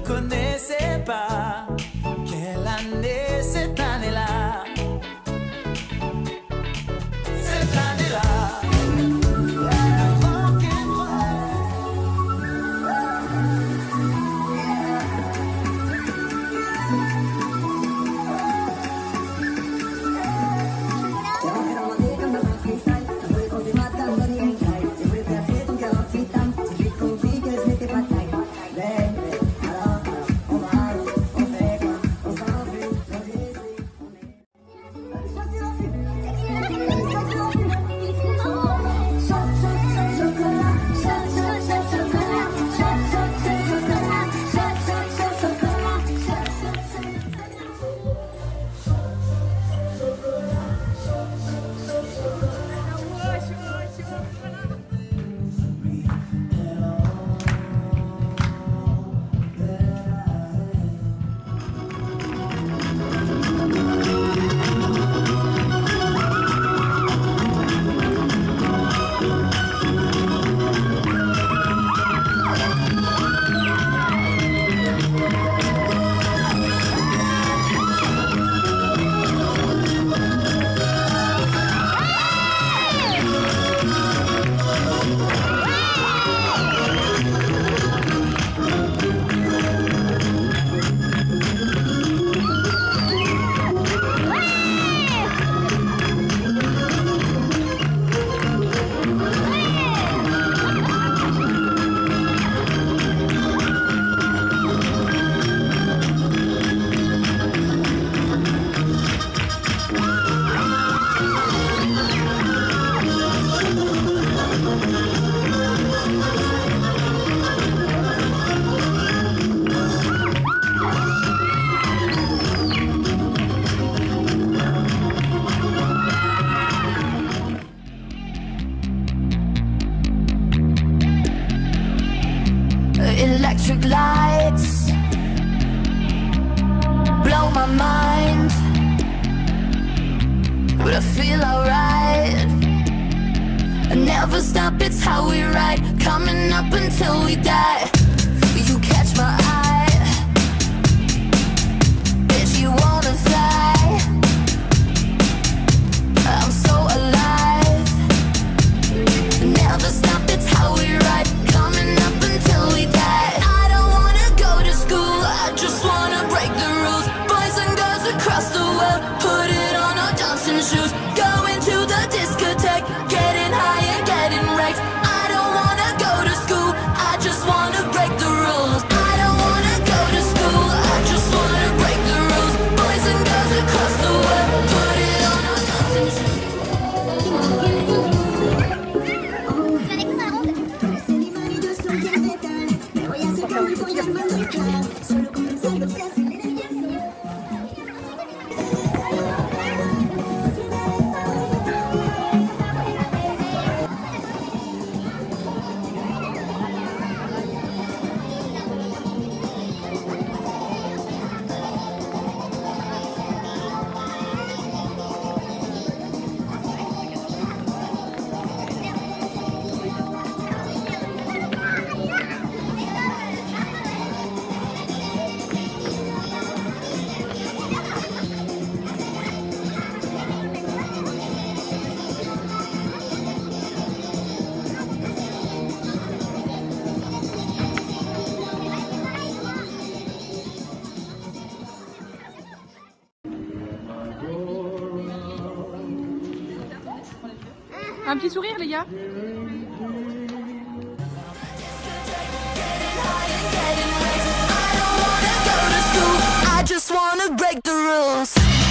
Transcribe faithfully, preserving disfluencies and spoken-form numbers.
connaissais pas. Quelle année cette année-là? Cette année-là. Electric lights blow my mind, but I feel alright. I never stop, it's how we ride, coming up until we die. You catch my eye, bitch, you wanna fly. I'm so alive. Never stop, it's how we ride, coming up until we die. I don't wanna go to school, I just wanna break the rules. Boys and girls across the world, put it on our dancing shoes. Going to the discotheque, getting high and getting wrecked. I don't wanna go to school, I just wanna break the rules. I don't wanna go to school, I just wanna break the rules. Boys and girls across the world, put it on our dancing shoes. Un petit sourire, les gars. I just wanna break the rules.